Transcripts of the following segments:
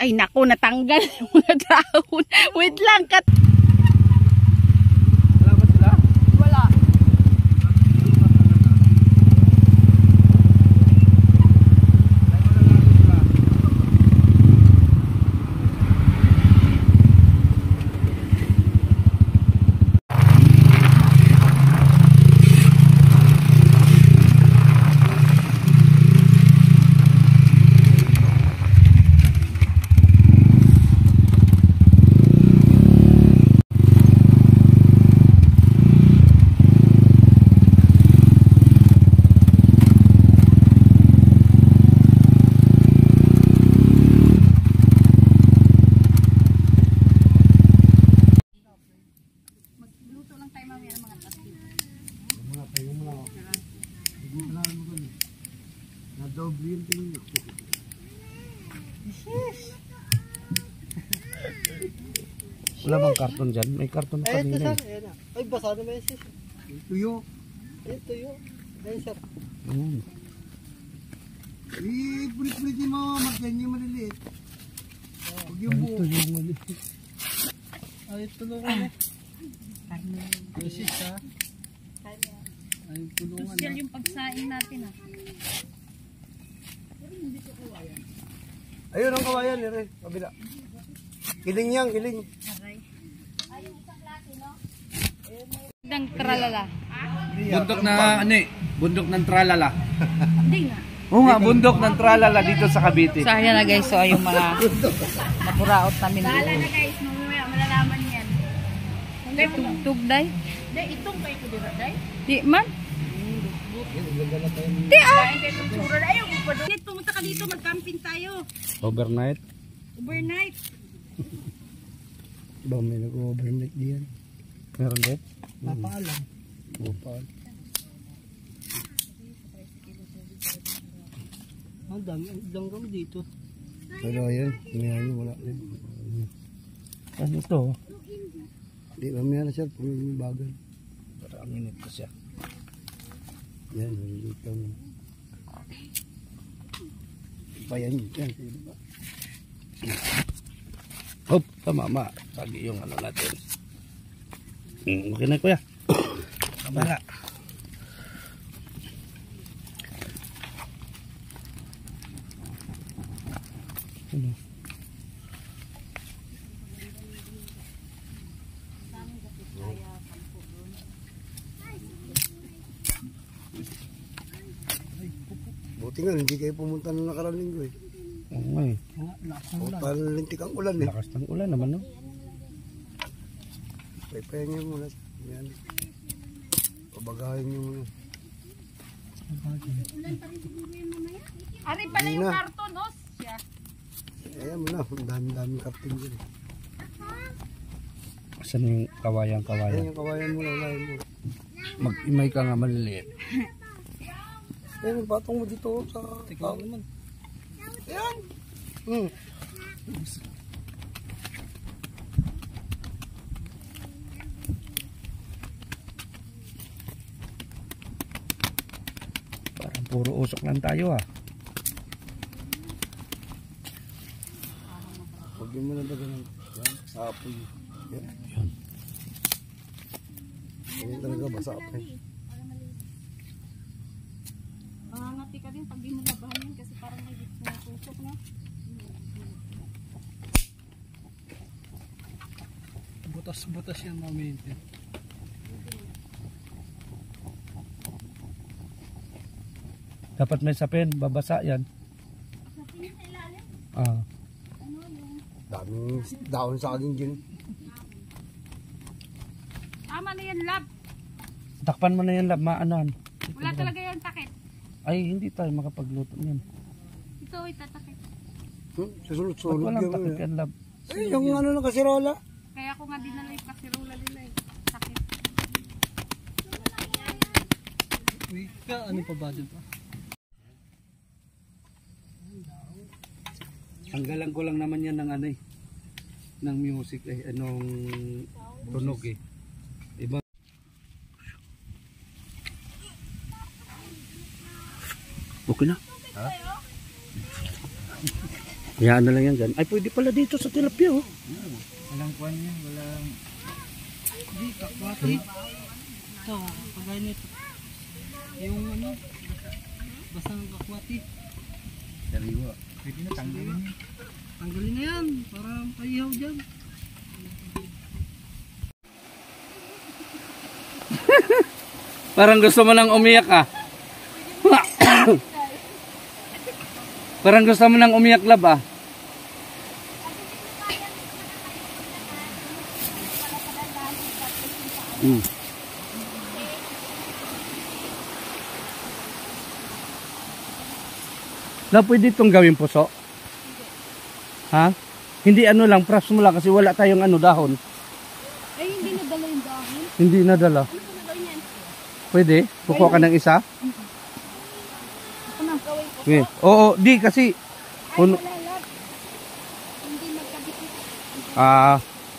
Ay naku, natanggal yung mga dahon. Wait lang, kat. Wala ba sila? Wala. Wala bang karton dyan? May karton na kanina. Ay, basa naman yung sis. Tuyo. Ay, tuyo. Ay, sir. Pulit-pulitin mo, magyan yung maliliit. Huwag yung buo. Tuyo maliliit. Ay, tulungan eh. Ay, sis ha. Ay, tulungan. Social yung pagsaing natin ha. Ayun ang kawayan, Ere. Kabila. Kiling yan, kiling. Dang tralala. Bundok na ano eh? Bundok ng Tralala. Hindi nga. Oo nga, bundok ng Tralala dito sa Cavite. So ayan na guys, so yung mga napuraot namin dito. Lala na guys, mamaya malalaman yan. Hindi tugtog day. Hindi, itong kayo ko dito day. Di man. Di ah. Ayaw ko pa doon. Pumunta ka dito, mag-camping tayo. Overnight? Overnight. Ba, may nag-overnight diyan. Meron din? Napaalam. Bupal. Ang dami, ang dami kami dito. Pero ayan, hinahan nyo, wala din. Ano ito? Hindi, mamaya na siya, pumibagal. Para ang init ko siya. Yan, dito mo. Bayan yan. Hop, tama, pagi yung ano natin. Okay na kuya. Kamala. Ano? Buti nga, hindi kayo pumunta ng nakarang linggo eh. Oo nga eh. Parang lintik ang ulan eh. Lakas ng ulan naman no? Paypayan nyo muna. Yan. Pabagahin nyo muna. Ari pala yung karton, oh. Siya. Ayan mo na, ang dami-daming karton dyan. Saan yung kawayan? Ayan yung kawayan mo na, ulahin mo. Mag-imay ka nga maliliit. Ayan, yung patong mo dito sa tao naman. Ayan! Parang puro usok lang tayo ah. Huwag yung manadagan ng apoy. Yan. Yan. Ayan talaga, basa apoy. Mangangati ka din pag di mo labahan yan kasi parang may tusok na. Butas-butas yan moment. Dapat may sapin, babasa yan. Sapin sa ilalim? Ah. Ano yung? Daming daon sa akin dyan. Tama na yan, lab. Takpan mo na yan, lab, maanan. Wala talaga yan takit. Ay, hindi tayo makapagluto niyan. Ito, itatakit. Ba't Susunod-sunod walang yan. takip yan, lab? Eh, yung ano na kasirola. Kaya ako nga dinala yung kasirola nila eh. Takit. Wika, ano pa ba dito? Tanggalan ko lang naman yan ng ano eh. Ng music eh. Anong tunog eh. Iba. Okay na. Ha? Hayaan na lang yan dyan. Ay, pwede pala dito sa tilapia, oh. Walang kuwan yan, walang... Hindi, kakwati. Ito, kagaya nito. Yung ano, basang kakwati. Sariwa. Pwede na tanggalin. Tanggalin na yan, para paihaw dyan. Parang gusto mo nang umiyak, ah. Parang gusto mo nang umiyak, lab, ah. Na pwede itong gawin puso? Ha? Hindi ano lang, pras mo lang kasi wala tayong ano dahon. Ay, hindi nadala yung dahon. Hindi nadala. Ano na gawin yan? Pwede? Kukuha ka ng isa? Ako na. Gawin ko. Okay. Oo, di kasi. Puno. Wala, lab. Hindi magkadikit. Ah.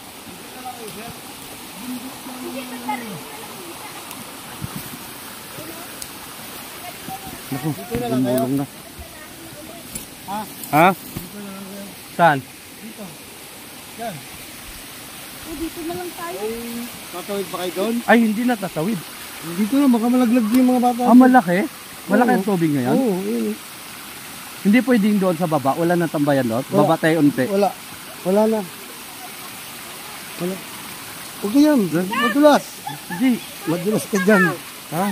Naku, gumulong na. Ha? Saan? Yan. O, dito na lang tayo. Tatawid pa kayo doon? Ay, hindi na tatawid. Dito na, baka malaglag yung mga bata. Ah, malaki? Malaki ang tubig ngayon? Oo, yun. Hindi pwedeng doon sa baba? Wala na tambayan doon? Wala. Baba tayo unti. Wala. Wala na. Wala. Huwag ka yan. Madulas. Hindi. Madulas ka dyan. Ha?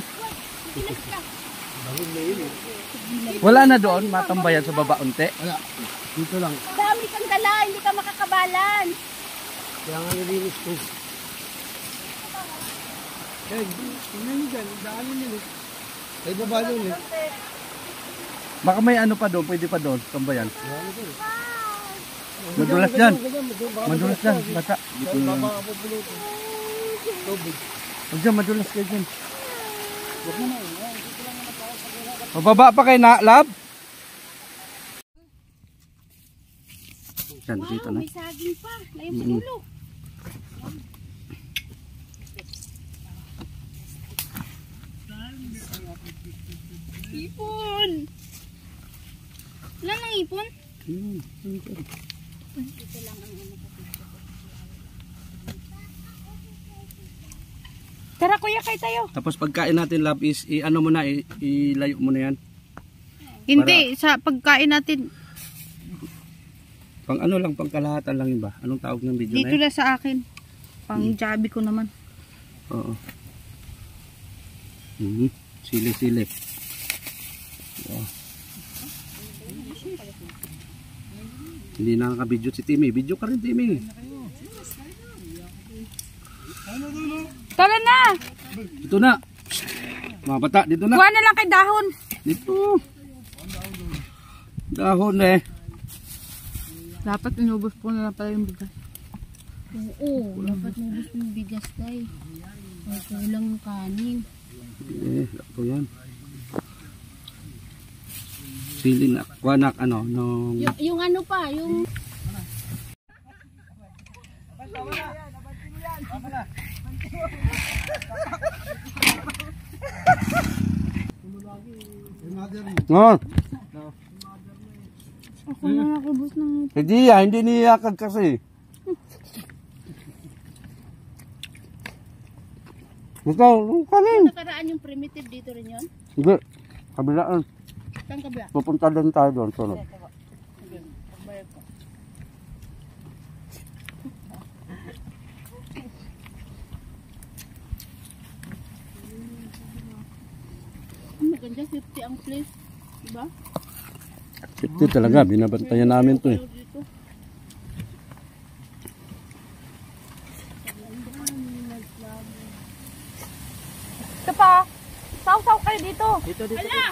Wala na doon? Matambayan sa baba unti? Wala. Dito lang. Dami kang dala, hindi ka makakabalan. Kaya nga nilinis ko. Eh, tingnan nyo dyan. Daanin nyo. Ay, baba doon eh. Baka may ano pa doon? Pwede pa doon? Tambayan? Madulas dyan. Madulas dyan. Bata. Dito na. Baba ka po pulutin. Tubig. Huwag dyan, madulas kayo dyan. Mababa pa kayo na, lab? Yan, dito na. May saging pa. Layong sa dulo. Ipon. Wala nang ipon? Tara kuya, kayo tayo. Tapos pagkain natin, lab, is i-ano mo na, ilayo mo na yan. Hindi, sa pagkain natin, Pang ano lang, pang kalahatan lang yun ba? Anong tawag ng video dito na yun? na sa akin. Pang jabi ko naman. Oo. Sili-sili. Wow. Hindi nakaka-video si Timmy. Video ka rin, Timmy. Tara na! Dito na. Mga bata, dito na. Kuha na lang kay dahon. Dito. Dahon eh. Dapat inubos po na lang pala yung bigas. Oo, dapat inubos po yung bigas tayo. May kulang kanin. Ako yan. Sili na. Kuanak ano. Nung... Yung ano pa, yung... Oh. Ako na nakubos ng... Hindi niyakag kasi. Ito, kanin. Nakaraan yung primitive dito rin yun? Hindi. Kabilaan. Saan kabila? Pupunta din tayo doon. Tulog. Maganda, 50 ang place. Diba? Ito talaga. Binabantayan namin to eh. Ito pa. Saw-saw kayo dito. Dito. Ala!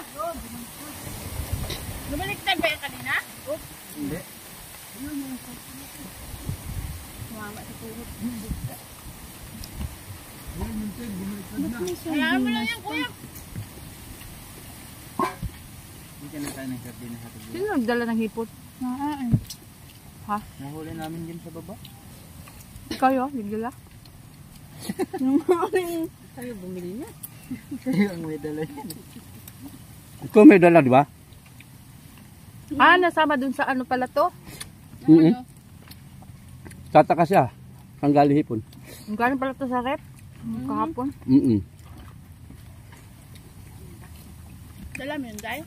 Lumalik tayo ba yung kanina? Hindi. Mama sa turot. Hayaan mo lang yan, kuya. Hindi ka na tayo nagkabi na hatid. Sino nagdala ng hipot? Ha? Nahuli namin din sa baba. Kayo? Nagdala? Kayo bumili niya. Kayo ang may dala yan. Ikaw may dala, di ba? Ah, nasama dun sa ano pala to? Tataka siya. Ang galihipon. Ang galing pala to sa rep. Kahapon. Dalam yun, Day?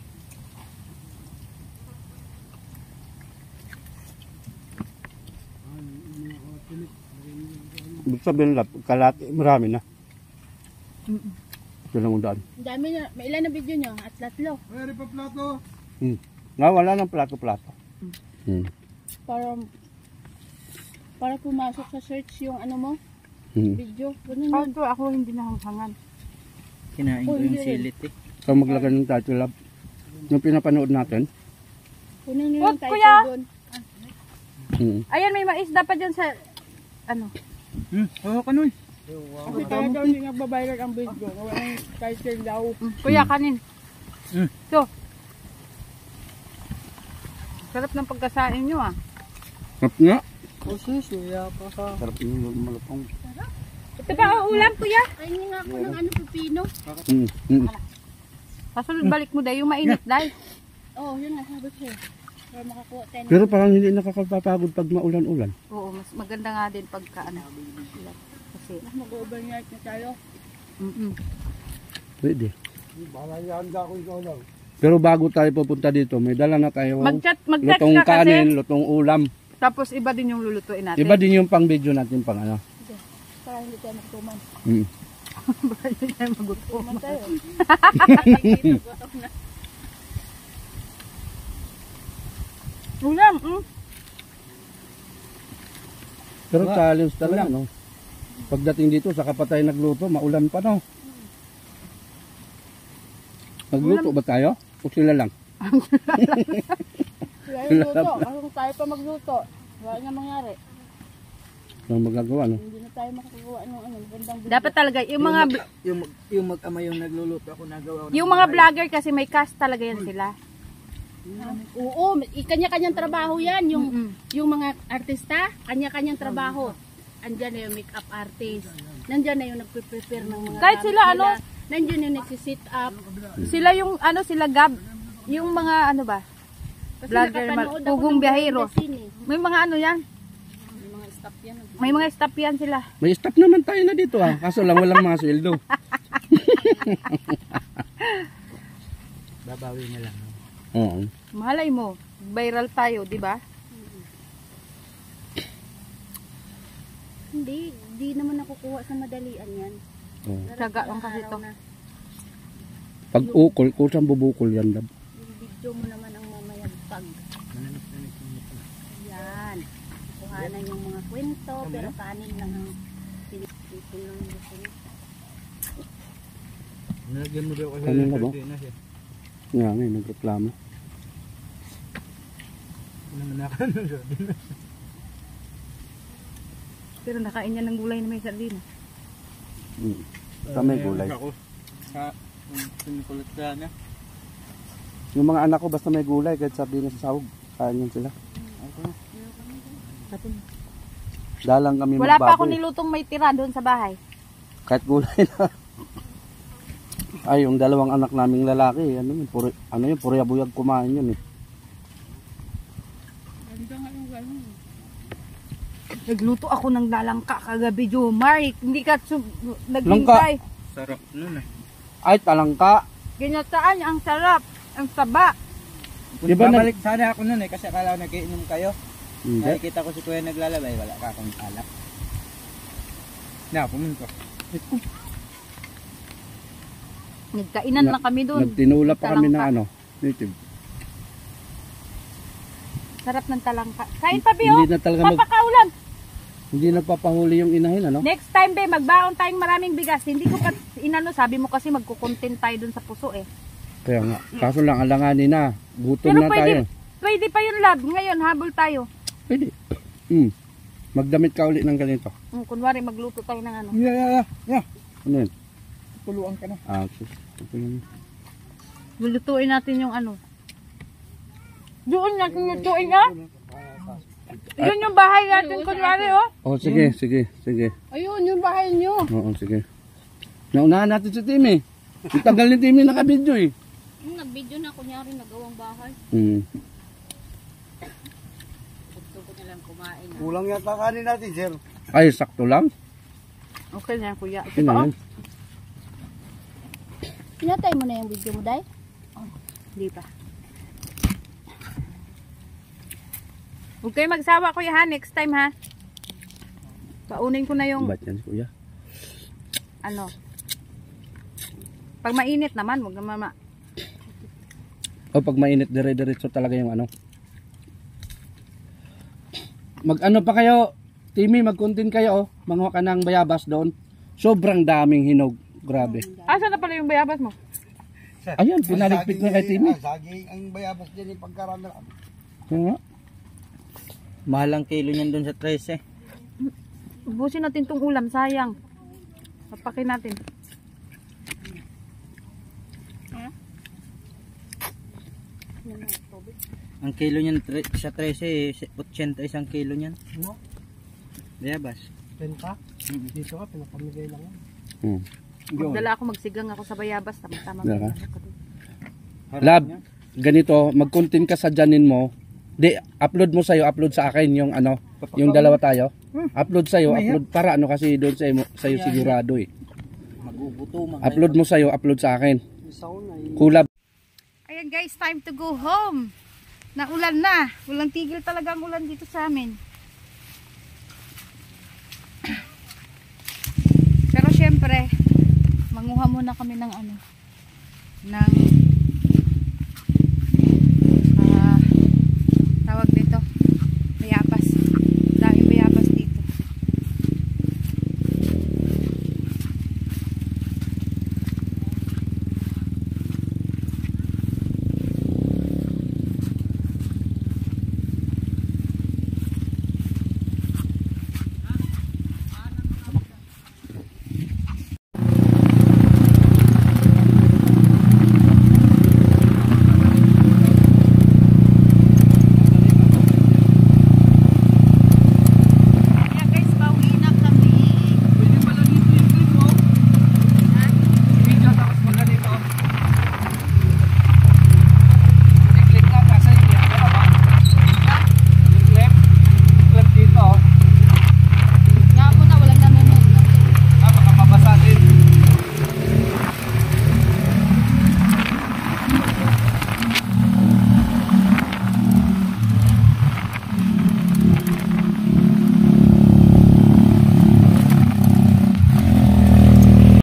Ibig sabihin lang, kalati, marami na. Ito lang ang daan. Ang dami na. May ilan na video nyo? At tatlo. Pwede pa plato. Nga, wala ng plato-plato. Para pumasok sa search yung ano mo, video. Ganun yun. Ako hindi nahanghangan. Kinain ko yung silit eh. So maglagay ng title lab. Yung pinapanood natin. Kunin nyo yung title doon. Ayan, may mais dapat dyan sa, ano? Oo, kanon. Kasi kaya daw hindi nagbabiral ang video. Wala yung title daw. Kuya, kanin. So. Sarap ng pagkasain nyo ah. Sarap nga. O suya pa ka. Sarap yung malapong. Ito ba ang ulam, kuya? Kainin nga ako ng ano, pipino. Kasunod balik mo dahil yung mainit dahil. Oo, yun nga sabi ko. Para makakuha tayo. Pero parang hindi nakakapapagod pag maulan-ulan. Oo, mas maganda nga din pagka ano. Kasi, Mag-overnight na tayo. Pwede. Balayaan ka ako ikaw lang. Pero bago tayo pupunta dito, may dala na tayo mag-chat lutong ka kasi. kanin, lutong ulam. Tapos iba din yung lulutuin natin. Iba din yung pang video natin pang ano. Para hindi tayo magtuman. Baka hindi tayo magutom. Tuman tayo. Ulam, Pero challenge talaga, no? Pagdating dito, saka pa tayo nagluto, maulan pa, no? Nagluto ba tayo? O sila lang? Kaya yung luto. Kung tayo pa magluto, wala na mangyari. Ano magagawa, no? Hindi na tayo makakagawa ng ano, magandang video. dapat talaga yung mga Yung mag-ama yung nagluluto ako nagawa. yung mga vlogger kasi may cast talaga yan sila. Oo, kanya-kanyang trabaho yan. Yung mga artista, kanya-kanyang trabaho. Andyan na yung makeup artist. Nandyan na yung nagpe-prepare ng mga Kahit gamit sila, nila. ano? Nandyan yung nagsisit up. Sila yung ano, sila Gab, yung mga ano ba? Kasi Vlogger, nakapanood ako Pugong ng Biyahero. behind the scene, eh. May mga ano yan. May mga staff yan. May mga staff yan sila. May staff naman tayo na dito, ah. Kaso lang walang mga sweldo. Babawi na lang. Oo. Mahalay mo, viral tayo, di ba? Hindi naman nakukuha sa madalian yan. Tsaga lang kasi to. Pag ukol, kusang bubukol yan, Dab. Yung video mo naman ang mamayagpag. Yan. Kuhanan yung mga kwento, pero kanin lang ang pinipin lang yung gusto niya. Nalagyan mo daw kasi Kanin na ba? sardinas eh. Nga, may nagreklamo. Nananakan ng sardinas. Pero nakain niya ng gulay na may sardina. Sa may gulay. Ako. Sa pinikulat ka na. Yung mga anak ko, basta may gulay, kahit sabi na sa sahog, kain yan sila. Dalang kami Wala pa ako magbaboy. nilutong may tira doon sa bahay. Kahit gulay na. Ay, yung dalawang anak naming lalaki, ano yun, puri abuyag kumain yun eh. Nagluto ako ng lalangka kagabi, Jomar. Hindi ka naghintay. Sarap nun eh. Ay, talangka. Ginataan niya, ang sarap. Ang saba. Diba Babalik sana ako nun eh kasi akala ko nag-iinom kayo. Hindi. Nakikita ko si Kuya naglalabay, wala ka akong alak. Na, pumunta. Nagkainan lang kami doon. Nagtinula pa kami ng Talangka. ano, native. Sarap ng talangka. Kain pa, Bio. Hindi na talaga Papakaulam. hindi nagpapahuli yung inahin, ano? Next time, be, magbaon tayong maraming bigas. Hindi ko pa, inano, sabi mo kasi magkukontent tayo doon sa puso eh. Kaya nga, kaso lang alanganin na. Gutom Pero na tayo. pwede pa yun, lab. Ngayon, habol tayo. Pwede. Magdamit ka ulit ng ganito. Kunwari, magluto tayo ng ano. Yeah. Ano yun? Puluan ka na. Sus. Ito yun. Lulutuin natin yung ano. Doon natin lutuin, ah. Yun yung bahay natin, kunwari, oh. Oh, sige. Ayun, yung bahay nyo. Oo, sige. Naunahan natin si Timmy. Ang tagal ni Timmy nakabidyo eh. nag-video na kunyari nagawang bahay. Hmm. Gusto ko nilang kumain. Kulang yata kanin natin, sir. Ay, sakto lang. Okay na yan, kuya. Okay na yan. Pinatay mo na yung video mo, Day? Hindi pa. Huwag kayo magsawa, kuya, ha? Next time, ha? Paunin ko na yung, Ba't yan, kuya? ano. Pag mainit naman, huwag naman O pag mainit, dire-diretso talaga yung ano. Mag-ano pa kayo, Timmy, mag-content kayo, oh. Manguha ka ng bayabas doon. Sobrang daming hinog. Grabe. Asa na pala yung bayabas mo? Ayun, pinaligpit na kay Timmy. Saging ang bayabas dyan yung pagkarami. Yung nga. Mahal ang kilo niyan doon sa 13. Ubusin natin tong ulam, sayang. Papakin natin. Ang kilo niyan sa 13, 80 isang kilo niyan. Ano? Bayabas. Penta? Dito ka, pinapamigay lang yan. Hmm. Magdala ako, magsigang ako sa bayabas. Tama-tama. Dala ka? Lab, ganito, mag-content ka sa janin mo. Di, upload mo sa'yo, upload sa akin yung ano, yung dalawa tayo. Upload sa'yo, upload para ano kasi doon sa'yo sigurado eh. Maguguto Upload mo sa'yo, upload sa akin. Sauna Kulab. Ayan guys, time to go home. Naulan na. Walang tigil talaga ang ulan dito sa amin. Pero syempre, manguha muna kami ng ano, ng